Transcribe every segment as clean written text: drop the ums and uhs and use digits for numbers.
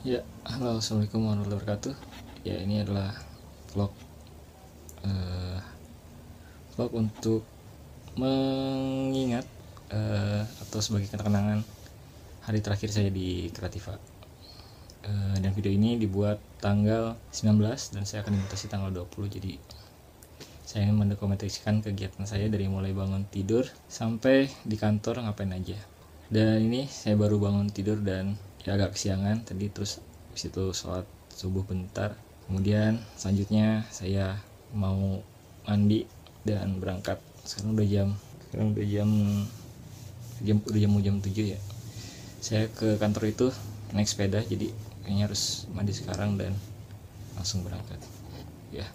Ya, halo, assalamualaikum warahmatullahi wabarakatuh. Ya, ini adalah vlog untuk mengingat atau sebagai kenangan hari terakhir saya di Kreativa. Dan video ini dibuat tanggal 19 dan saya akan dimutasi tanggal 20. Jadi saya ingin mendokumentasikan kegiatan saya dari mulai bangun tidur sampai di kantor ngapain aja. Dan ini saya baru bangun tidur dan ya agak kesiangan tadi, terus habis itu sholat subuh bentar, kemudian selanjutnya saya mau mandi dan berangkat. Sekarang udah jam 7 ya. Saya ke kantor itu naik sepeda, jadi kayaknya harus mandi sekarang dan langsung berangkat ya.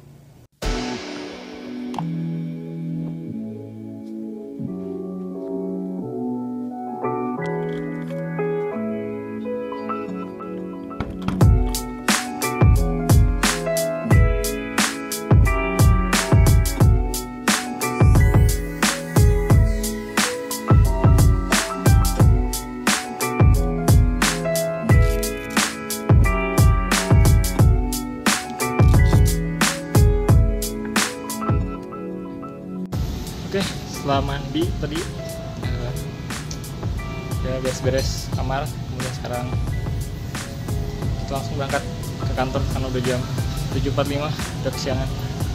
Oke, setelah mandi tadi ya beres-beres kamar, kemudian sekarang kita langsung berangkat ke kantor karena udah jam 7.45, udah kesiangan.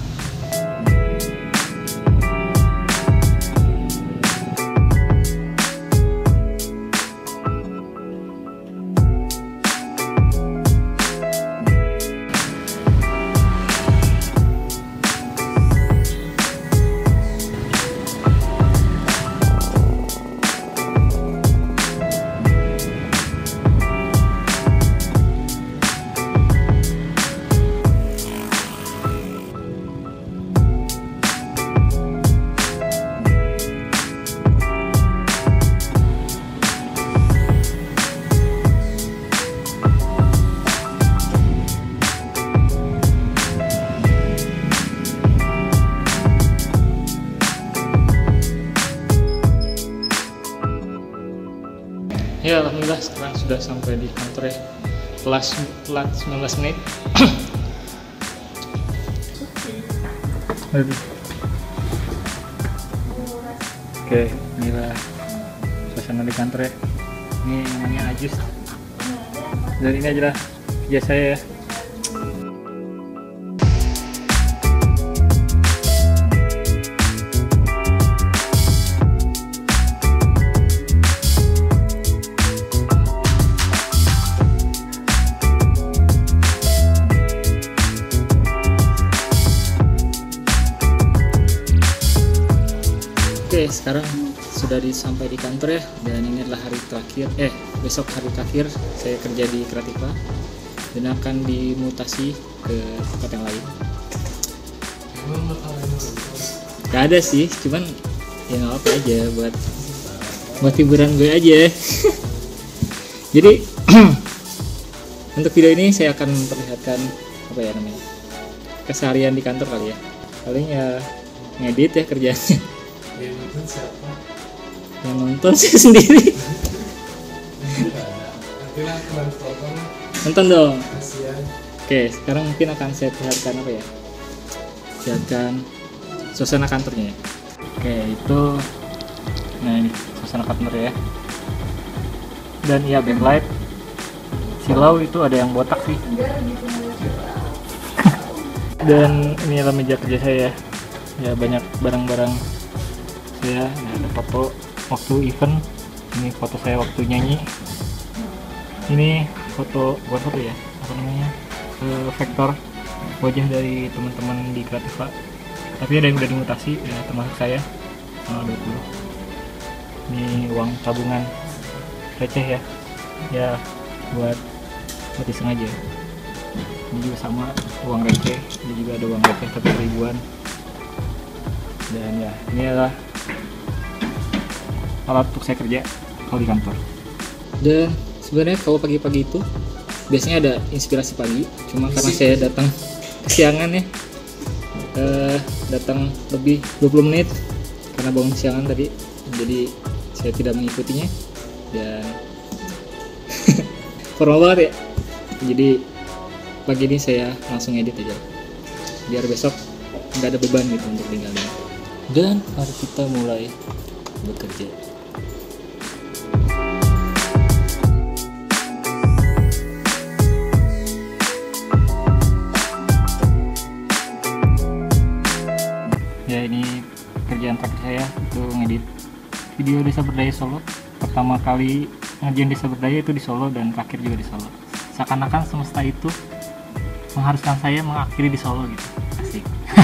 Ya, alhamdulillah sekarang sudah sampai di kantor ya. Telat 19 menit. Oke, inilah suasana di kantor ya. Ini namanya Ajus. Dan ini adalah kerja saya ya. Oke, sekarang sudah sampai di kantor ya, dan ini adalah hari terakhir, besok hari terakhir saya kerja di Kreativa dan akan dimutasi ke tempat yang lain. Gak ada sih, cuman ya nggak apa aja buat hiburan gue aja. Jadi untuk video ini saya akan memperlihatkan apa ya namanya, keseharian di kantor kali ya. Paling ya ngedit ya kerjanya. Yang nonton siapa? Yang nonton saya sendiri. Nantilah nonton. Nonton dong. Kasihan. Oke, sekarang mungkin akan saya perlihatkan apa ya? Perlihatkan suasana kantornya ya. Oke, itu nah ini suasana kantor ya. Dan ya backlight. Silau itu ada yang botak sih. Dan ini adalah meja kerja saya ya. Ya banyak barang-barang ya, ada foto waktu event, ini foto saya waktu nyanyi, ini foto bukan foto ya, apa namanya, vektor wajah dari teman-teman di Kreativa, tapi ada yang udah dimutasi ya, termasuk saya 20. Ini uang tabungan receh ya buat iseng aja. Ini juga sama uang receh, ini juga ada uang receh tapi ribuan. Dan ya, ini adalah alat untuk saya kerja kalau di kantor. Dan sebenarnya kalau pagi-pagi itu biasanya ada inspirasi pagi, cuma karena saya datang kesiangan ya, datang lebih 20 menit karena bangun kesiangan tadi, jadi saya tidak mengikutinya dan formal banget ya. Jadi pagi ini saya langsung edit aja biar besok nggak ada beban gitu untuk tinggalin. Dan mari kita mulai bekerja. Ya, ini kerjaan terakhir saya itu ngedit video Desa Berdaya Solo. Pertama kali ngerjain Desa Berdaya itu di Solo dan terakhir juga di Solo. Seakan-akan semesta itu mengharuskan saya mengakhiri di Solo gitu. Asik.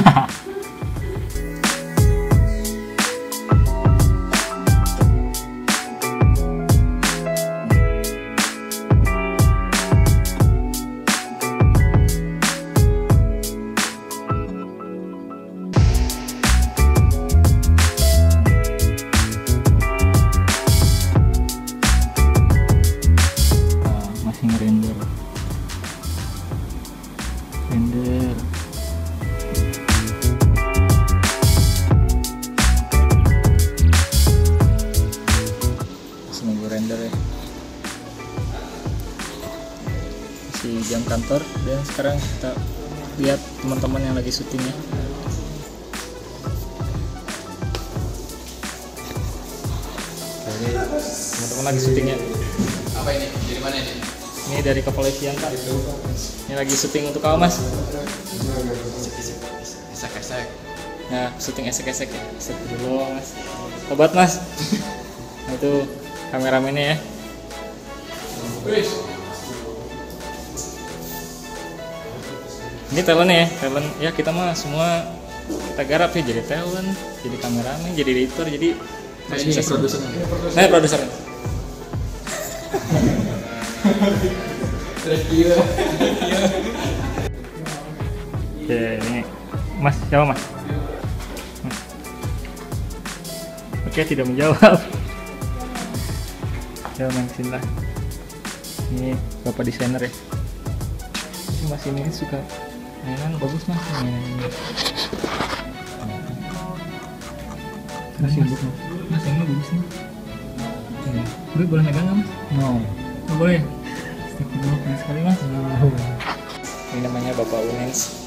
Masih ngerender. Render. Masih nunggu render ya. Masih jam kantor dan sekarang kita lihat teman-teman yang lagi syutingnya. Teman-teman lagi syutingnya. Apa ini? Dari mana ini? Ini dari kepolisian Pak. Ini lagi syuting untuk kamu Mas. Esek-esek. Nah, syuting esek-esek ya. Esek dulu Mas. Obat Mas. Nah, itu kameramennya ya. Ini talent ya, talent ya, kita mah semua kita garap ya, jadi talent, jadi kameramen, jadi editor, jadi Ini produsernya. Nah, produsernya. Oke, ini Mas, siapa Mas? Oke, tidak menjawab. Ya, main kesini lah. Ini Bapak desainer ya. Si Mas ini suka mainan bagus Mas, mainan ini. Mas, Mas ini bagus nih. Gue boleh megang nggak Mas? No. Oh, boleh. Astagfirullah, sekali Mas. No. Ini namanya Bapak Unens.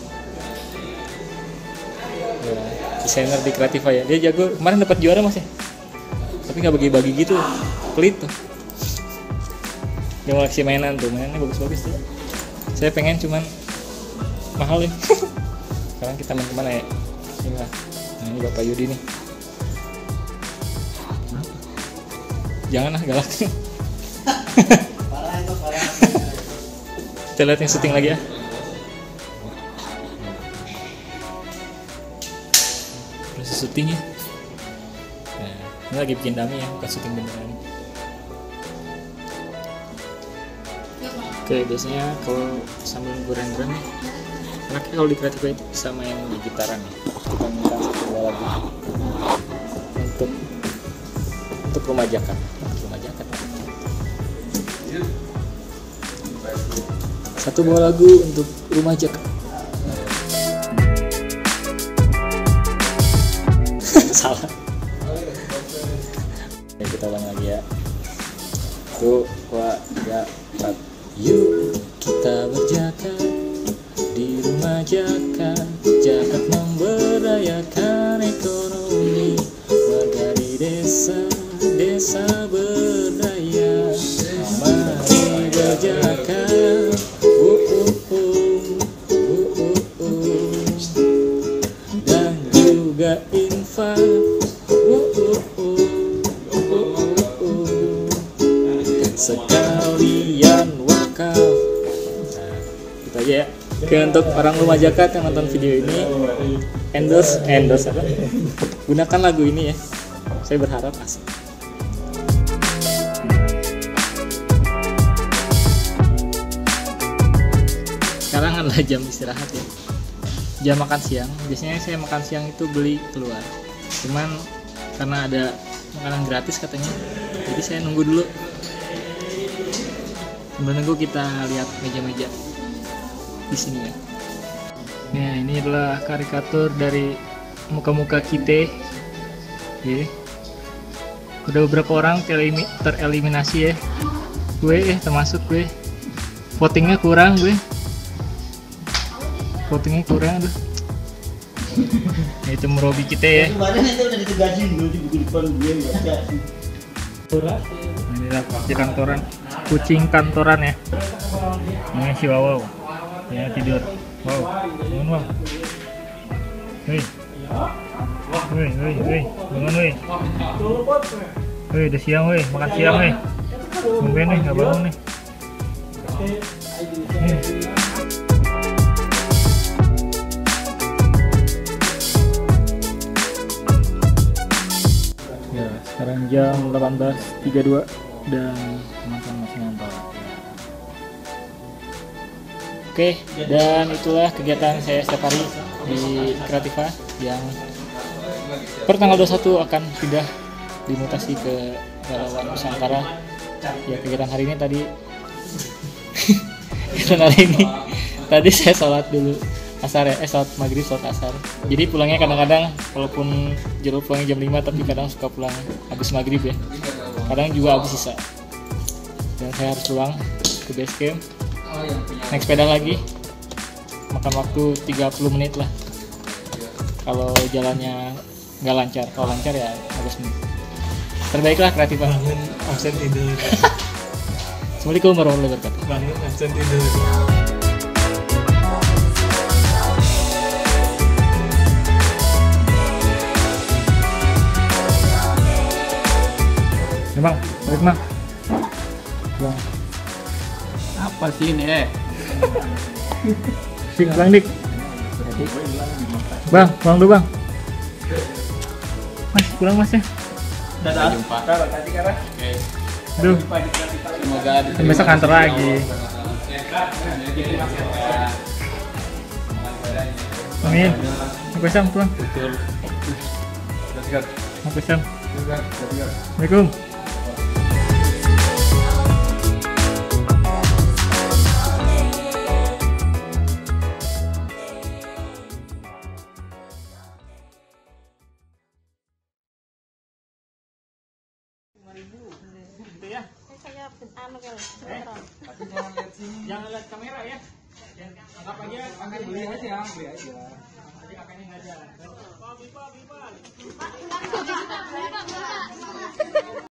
Ya, desainer di Creativa ya. Dia jago. Kemarin dapat juara Mas ya. Tapi nggak bagi-bagi gitu. Pelit tuh. Dia ngoleksi mainan tuh. Mainannya bagus-bagus tuh. Saya pengen cuman mahal ya. Sekarang kita main kemana ya? Sini lah. Nah, ini Bapak Yudi nih. Janganlah galak. Parah itu, parah. Kita lihat yang syuting lagi ya. Proses syuting ya. Nah, ini lagi bikin dummy ya, bukan syuting beneran. Oke, biasanya kalau sambil nunggu render nih, enaknya kalau di Creativa itu bisa main di gitaran ya. Kita minta satu dua lagu untuk Rumah Jakat. Rumah Jakat. Satu buah lagu untuk Rumah Jakat. Salah. Ya, kita ulang lagi ya. Tuh, dua, tiga, empat. Yuk kita berjakat di Rumah Jakat. Jakat memberdayakan ekonomi warga di desa berdaya. Mari berjakat. Dan juga infak. Sekalian wakaf. Nah, itu aja ya. Oke, untuk orang Rumah Jakat yang nonton video ini, endorse apa? Gunakan lagu ini ya. Saya berharap asik. Sekarang adalah jam istirahat ya. Jam makan siang. Biasanya saya makan siang itu beli keluar. Cuman karena ada makanan gratis katanya, jadi saya nunggu dulu. Sambil nunggu kita lihat meja-meja di sini ya. Nah, ini adalah karikatur dari muka-muka kita. Oke. Udah beberapa orang tereliminasi ya. Gue termasuk gue. votingnya kurang gue. Votingnya kurang tuh. Nah, itu merobi kita ya. Kemarin itu udah ditegasin dulu di buku depan gue baca. Inilah kucing kantoran, kucing kantoran ya. Namanya si Wow. Ya tidur. Wow, bangun wow. Hei, bangun weh. Hei, udah siang weh, makan siang weh. Tumben nih, nggak bangun nih. Ya, sekarang jam 18.32 dan teman-teman masih ngantor. Oke, dan itulah kegiatan saya setiap hari di Kreativa yang per tanggal 21 akan pindah dimutasi ke relawan Nusantara. Ya, kegiatan hari ini tadi tadi saya sholat dulu asar ya, sholat maghrib, sholat asar. Jadi pulangnya kadang-kadang walaupun jadwal pulangnya jam 5 tapi kadang suka pulang habis maghrib ya. Kadang juga habis sisa. Dan saya harus pulang ke base camp. Naik sepeda lagi, makan waktu 30 menit lah kalau jalannya nggak lancar. Kalau lancar ya 15 menit. Terbaiklah Kreativa. Bangun absen tidur. Assalamualaikum warahmatullahi wabarakatuh. Bangun absen tidur. Ya bang, balik bang. Bang, Apa sih ini Dik, bang Dik. Bang, pulang dulu bang. Mas, pulang mas ya. Dadah. Jumpa. Oke. Aduh, Semoga besok kantor lagi. Amin. Aku Sam pulang. Aku Sam. Assalamualaikum. Saya anu kali. Jangan lihat kamera ya. Anggap aja beli aja. Tadi kakaknya ngajar.